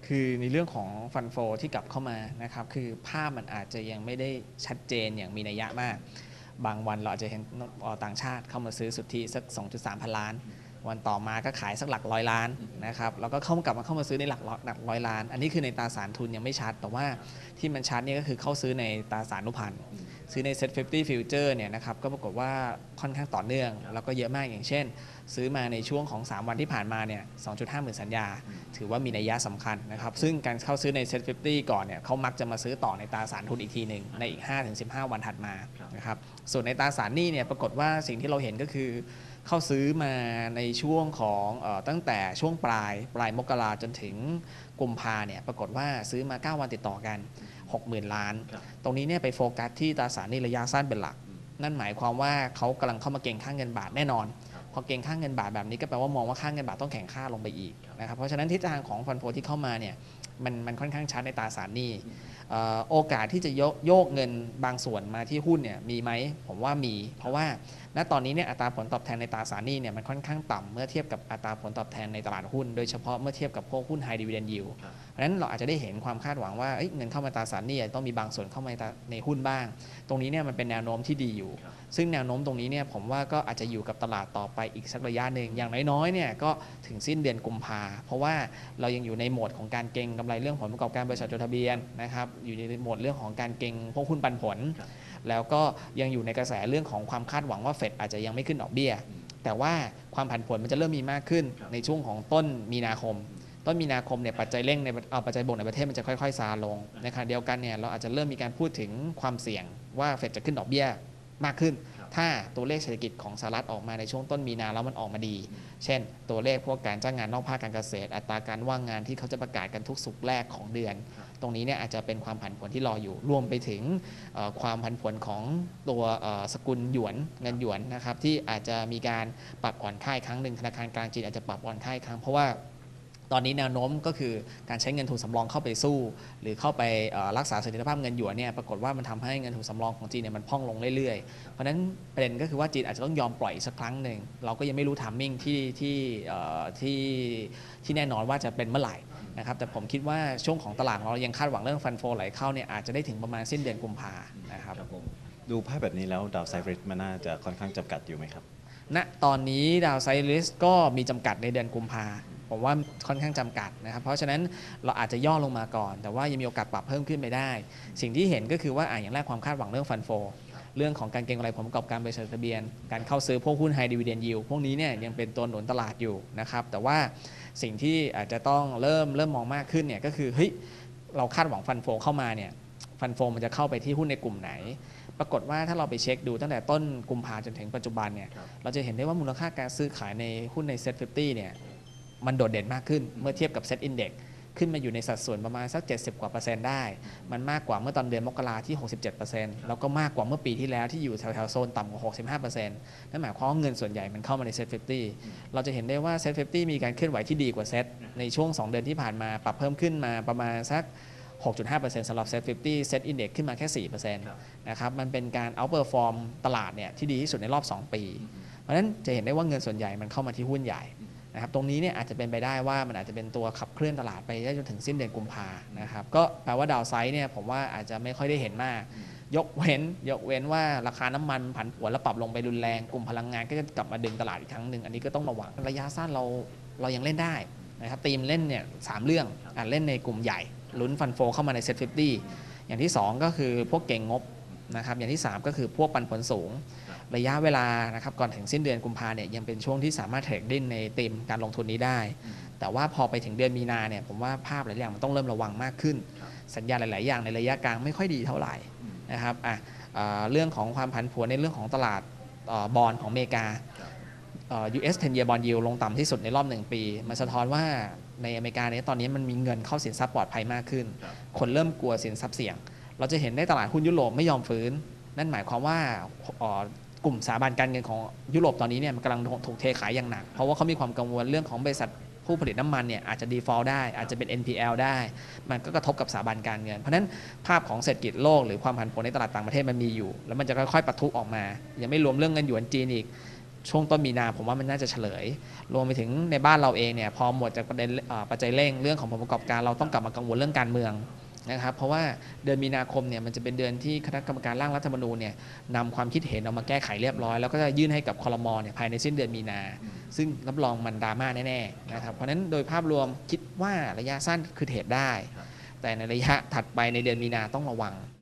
คือในเรื่องของฟันโฟที่กลับเข้ามานะครับคือภาพมันอาจจะยังไม่ได้ชัดเจนอย่างมีนัยยะมากบางวันเราอาจจะเห็นต่างชาติเข้ามาซื้อสุทธิสัก 2.3 พันล้านวันต่อมาก็ขายสักหลักร้อยล้านนะครับแล้วก็กลับมาซื้อในหลักร้อยล้านอันนี้คือในตราสารทุนยังไม่ชัดแต่ว่าที่มันชัดเนี่ยก็คือเข้าซื้อในตราสารอนุพันธ์ซื้อใน Set 50 Future เนี่ยนะครับก็ปรากฏว่าค่อนข้างต่อเนื่องแล้วก็เยอะมากอย่างเช่นซื้อมาในช่วงของ3วันที่ผ่านมาเนี่ย 2.5 หมื่นสัญญาถือว่ามีนัยยะสำคัญนะครับซึ่งการเข้าซื้อใน Set 50 ก่อนเนี่ยเขามักจะมาซื้อต่อในตราสารทุนอีกทีหนึ่งในอีก 5-15 วันถัดมานะครับส่วนในตราสารหนี้เนี่ยปรากฏว่าสิ่งที่เราเห็นก็คือเข้าซื้อมาในช่วงของตั้งแต่ช่วงปลายมกราจนถึงกุมภาเนี่ยปรากฏว่าซื้อมา9วันติดต่อกัน 60,000 ล้านตรงนี้เนี่ยไปโฟกัสที่ตราสารหนี้ระยะสั้นเป็นหลักนั่นหมายความว่าเขากำลังเข้ามาเก็งค่าเงินบาทแน่นอนพอเก็งค่าเงินบาทแบบนี้ก็แปลว่ามองว่าค่าเงินบาทต้องแข็งค่าลงไปอีกนะครับเพราะฉะนั้นทิศทางของฟันโฟที่เข้ามาเนี่ยมันค่อนข้างชัดในตราสารหนี้โอกาสที่จะโยกเงินบางส่วนมาที่หุ้นเนี่ยมีไหมผมว่ามีเพราะว่าณตอนนี้เนี่ยอัตราผลตอบแทนในตราสารหนี้เนี่ยมันค่อนข้างต่ำเมื่อเทียบกับอัตราผลตอบแทนในตลาดหุ้นโดยเฉพาะเมื่อเทียบกับพวกหุ้น High Dividend Yield เพราะฉะนั้นเราอาจจะได้เห็นความคาดหวังว่าเงินเข้ามาตราสารหนี้ต้องมีบางส่วนเข้ามาในหุ้นบ้างตรงนี้เนี่ยมันเป็นแนวโน้มที่ดีอยู่ซึ่งแนวโน้มตรงนี้เนี่ยผมว่าก็อาจจะอยู่กับตลาดต่อไปอีกสักระยะหนึ่งอย่างน้อยๆเนี่ยก็ถึงสิ้นเดือนกุมภาเพราะว่าเรายังอยู่ในโหมดของการเก็งกำไรเรื่องผลประกอบการบริษัทจดทะเบียนนะครับอยู่ในโหมดเรื่องของการเก็งพวกหุ้นปันผลแล้วก็ยังอยู่ในกระแสเรื่องของความคาดหวังว่าเฟดอาจจะยังไม่ขึ้นดอกเบี้ยแต่ว่าความผันผวนมันจะเริ่มมีมากขึ้นในช่วงของต้นมีนาคมเนี่ยปัจจัยเร่งในปัจจัยบวกในประเทศมันจะค่อยๆซาลงในขณะเดียวกันเนี่ยเราอาจจะเริ่มมีการพูดถึงความเสี่ยงว่าเฟดจะขึ้นดอกเบี้ยมากขึ้นถ้าตัวเลขเศรษฐกิจของสหรัฐออกมาในช่วงต้นมีนาแล้วมันออกมาดีเช่นตัวเลขพวกการจ้างงานนอกภาคการเกษตรอัตราการว่างงานที่เขาจะประกาศกันทุกศุกร์แรกของเดือนตรงนี้เนี่ยอาจจะเป็นความผันผวนที่รออยู่รวมไปถึงความผันผวนของตัวสกุลหยวนเงินหยวนนะครับที่อาจจะมีการปรับอ่อนค่าครั้งหนึ่งธนาคารกลางจีนอาจจะปรับอ่อนค่าครั้งเพราะว่าตอนนี้แนวโน้มก็คือการใช้เงินทุนสำรองเข้าไปสู้หรือเข้าไปรักษาเสถียรภาพเงินหยวนเนี่ยปรากฏว่ามันทำให้เงินทุนสำรองของจีนเนี่ยมันพองลงเรื่อยๆเพราะฉะนั้นประเด็นก็คือว่าจีนอาจจะต้องยอมปล่อยสักครั้งหนึ่งเราก็ยังไม่รู้ไทมิ่งที่แน่นอนว่าจะเป็นเมื่อไหร่นะครับแต่ผมคิดว่าช่วงของตลาดเรายังคาดหวังเรื่องฟันโฟไหลเข้าเนี่ยอาจจะได้ถึงประมาณสิ้นเดือนกุมภานะครับดูภาพแบบนี้แล้วดาวไซด์ริสมันน่าจะค่อนข้างจำกัดอยู่ไหมครับณตอนนี้ดาวไซด์ริสก็มีจำกัดในเดือนกุมภาผมว่าค่อนข้างจำกัดนะครับเพราะฉะนั้นเราอาจจะย่อลงมาก่อนแต่ว่ายังมีโอกาสปรับเพิ่มขึ้นไปได้สิ่งที่เห็นก็คือว่าอย่างแรกความคาดหวังเรื่องฟันโฟเรื่องของการเก็งกำไรผลประกอบการบริษัททะเบียนการเข้าซื้อพวกหุ้น High Dividend Yield พวกนี้เนี่ยยังเป็นตัวหนุนตลาดอยู่นะครับแต่ว่าสิ่งที่อาจจะต้องเริ่มมองมากขึ้นเนี่ยก็คือเฮ้ยเราคาดหวังฟันโฟเข้ามาเนี่ยฟันโฟมันจะเข้าไปที่หุ้นในกลุ่มไหนปรากฏว่าถ้าเราไปเช็คดูตั้งแต่ต้นกุมภาจนถึงปัจจุบันเนี่ยเราจะเห็นได้ว่ามูลค่าการซื้อขายในหุ้นใน Set 50เนี่ยมันโดดเด่นมากขึ้นเมื่อเทียบกับ Set Index ขึ้นมาอยู่ในสัดส่วนประมาณสัก70%กว่าได้มันมากกว่าเมื่อตอนเดือนมกราที่ 67% แล้วก็มากกว่าเมื่อปีที่แล้วที่อยู่แถวๆโซนต่ำกว่า 65% นั่นหมายความว่าเงินส่วนใหญ่มันเข้ามาใน Set 50เราจะเห็นได้ว่า Set 50มีการเคลื่อนไหวที่ดีกว่า Set ในช่วง2เดือนที่ผ่านมาปรับเพิ่มขึ้นมาประมาณสัก 6.5% สำหรับ Set 50 Set Index ขึ้นมาแค่ 4% นะครับมันเป็นการ outperform ตลาดเนี่ยที่ดีที่สุดในรอบ2ปีเพราะฉะนั้นจะเห็นได้ว่าเงินส่วนใหญ่มันเข้ามาที่หุ้นใหญ่นะครับตรงนี้เนี่ยอาจจะเป็นไปได้ว่ามันอาจจะเป็นตัวขับเคลื่อนตลาดไปได้จนถึงสิ้นเดือนกุมภานะครับก็แปลว่าดาวไซด์เนี่ยผมว่าอาจจะไม่ค่อยได้เห็นมากยกเว้นว่าราคาน้ำมันผันผวนแล้วปรับลงไปรุนแรงกลุ่มพลังงานก็จะกลับมาดึงตลาดอีกครั้งหนึ่งอันนี้ก็ต้องระวังระยะสั้นเรายังเล่นได้นะครับทีมเล่นเนี่ย3เรื่องเล่นในกลุ่มใหญ่ลุ้นฟันโฟเข้ามาใน Set 50อย่างที่2ก็คือพวกเก่งงบนะครับอย่างที่3ก็คือพวกปันผลสูงระยะเวลานะครับก่อนถึงสิ้นเดือนกุมภาเนี่ยยังเป็นช่วงที่สามารถเทรดดิ้นในธีมการลงทุนนี้ได้แต่ว่าพอไปถึงเดือนมีนาเนี่ยผมว่าภาพหลายอย่างมันต้องเริ่มระวังมากขึ้นสัญญาณหลายๆอย่างในระยะกลางไม่ค่อยดีเท่าไหร่นะครับเรื่องของความผันผวนในเรื่องของตลาดบอนด์ของอเมริกาUS 10-year bond yield ลงต่ำที่สุดในรอบ1ปีมันสะท้อนว่าในอเมริกาเนี่ยตอนนี้มันมีเงินเข้าสินทรัพย์ปลอดภัยมากขึ้นคนเริ่มกลัวสินทรัพย์เสี่ยงเราจะเห็นได้ตลาดหุ้นยุโรปไม่ยอมฟื้นนั่นหมายความว่ากลุ่มสถาบันการเงินของยุโรปตอนนี้เนี่ยมันกำลังถูกเทขายอย่างหนักเพราะว่าเขามีความกังวลเรื่องของบริษัทผู้ผลิตน้ำมันเนี่ยอาจจะ default ได้อาจจะเป็น NPL ได้มันก็กระทบกับสถาบันการเงินเพราะฉะนั้นภาพของเศรษฐกิจโลกหรือความผันผวนในตลาดต่างประเทศมันมีอยู่แล้วมันจะค่อยๆปะทุออกมายังไม่รวมเรื่องเงินหยวนจีนอีกช่วงต้นมีนาผมว่ามันน่าจะเฉลยรวมไปถึงในบ้านเราเองเนี่ยพอหมดจากประเด็นปัจจัยเร่งเรื่องของผลประกอบการเราต้องกลับมากังวลเรื่องการเมืองนะครับเพราะว่าเดือนมีนาคมเนี่ยมันจะเป็นเดือนที่คณะกรรมการร่างรัฐธรรมนูญเนี่ยนำความคิดเห็นออกมาแก้ไขเรียบร้อยแล้วก็จะยื่นให้กับครมเนี่ยภายในสิ้นเดือนมีนาซึ่งรับรองมันดราม่าแน่ๆนะครับเพราะฉะนั้นโดยภาพรวมคิดว่าระยะสั้นคือเทรดได้แต่ในระยะถัดไปในเดือนมีนาต้องระวัง